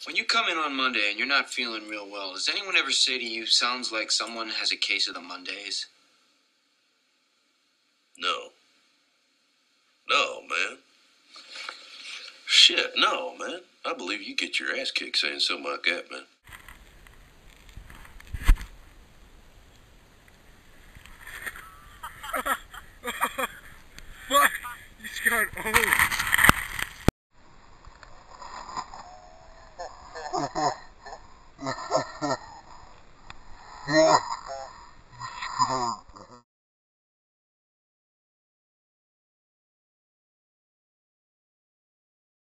When you come in on Monday and you're not feeling real well, does anyone ever say to you, sounds like someone has a case of the Mondays? No. No, man. Shit, no, man. I believe you get your ass kicked saying something like that, man.